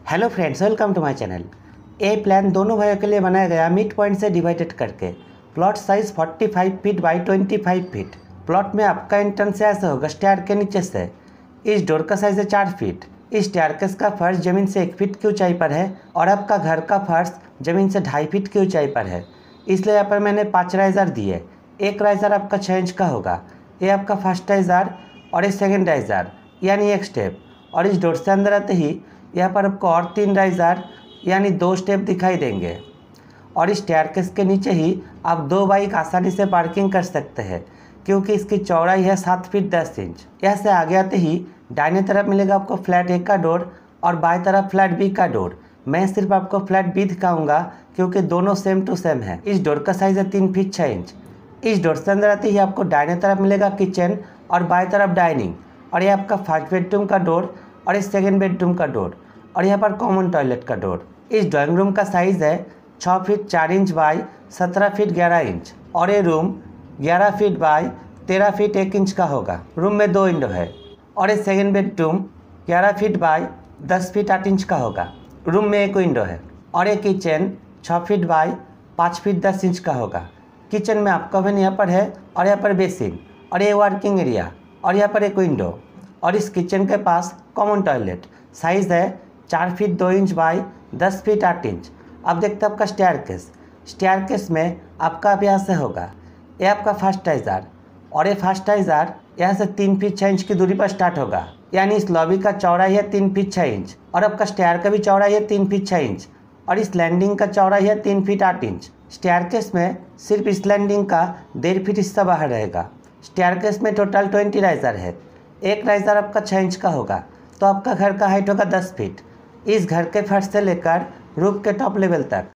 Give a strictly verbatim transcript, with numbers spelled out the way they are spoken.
Hello friends, welcome to my channel. ये plan दोनों भाइयों के लिए बनाया गया मिड पॉइंट से डिवाइडेड करके। प्लॉट साइज पैंतालीस फीट बाई पच्चीस फीट। प्लॉट में आपका एंट्रेंस ऐसे होगा स्टेयर के नीचे से। इस डोर का साइज है चार फीट। इस स्टेयरकेस का फर्श ज़मीन से एक फीट की ऊंचाई पर है और आपका घर का फर्श ज़मीन से ढाई फीट की ऊंचाई पर है, इसलिए यहाँ पर मैंने पाँच राइजर दिए। एक राइजर आपका छः इंच का होगा, ये आपका फर्स्ट राइजर और ये सेकेंड राइजर यानी एक स्टेप। और इस डोर से अंदर आते ही यहाँ पर आपको और तीन राइजर यानी दो स्टेप दिखाई देंगे। और इस स्टेयरकेस के नीचे ही आप दो बाइक आसानी से पार्किंग कर सकते हैं क्योंकि इसकी चौड़ाई है सात फीट दस इंच। यहाँ से आगे आते ही दाहिने तरफ मिलेगा आपको फ्लैट ए का डोर और बाएं तरफ फ्लैट बी का डोर। मैं सिर्फ आपको फ्लैट बी दिखाऊंगा क्योंकि दोनों सेम टू सेम है। इस डोर का साइज है तीन फीट छः इंच। इस डोर से अंदर आते ही आपको दाहिने तरफ मिलेगा किचन और बाएं तरफ डाइनिंग। और ये आपका फर्स्ट बेडरूम का डोर और इस सेकेंड बेडरूम का डोर और यहाँ पर कॉमन टॉयलेट का डोर। इस ड्राइंग रूम का साइज़ है छः फीट चार इंच बाई सत्रह फीट ग्यारह इंच और ये रूम ग्यारह फीट बाई तेरह फीट एक इंच का होगा। रूम में दो विंडो है और ये सेकेंड बेडरूम ग्यारह फीट बाई दस फीट आठ इंच का होगा। रूम में एक विंडो है और ये किचन छः फीट बाई पाँच फीट दस इंच का होगा। किचन में आपका ओवन यहाँ पर है और यहाँ पर बेसिन और ये वर्किंग एरिया और यहाँ पर एक विंडो। और इस किचन के पास कॉमन टॉयलेट। साइज़ है चार फीट दो इंच बाई दस फीट आठ इंच। अब देखते हैं आपका स्टेयरकेस। स्टेयरकेस में आपका अब यहाँ से होगा, ये आपका फर्स्ट राइजर और ये फर्स्ट राइजर यहाँ से तीन फीट छः इंच की दूरी पर स्टार्ट होगा, यानी इस लॉबी का चौड़ाई है तीन फीट छः इंच और आपका स्टेयर का भी चौड़ाई है तीन फीट छः इंच और इस लैंडिंग का चौड़ाई है तीन फीट आठ इंच। स्टेयरकेस में सिर्फ इस लैंडिंग का डेढ़ फीट हिस्सा बाहर रहेगा। स्टेयरकेस में टोटल ट्वेंटी राइजर है। एक राइजर आपका छः इंच का होगा तो आपका घर का हाइट होगा दस फीट। इस घर के फर्श से लेकर रूफ के टॉप लेवल तक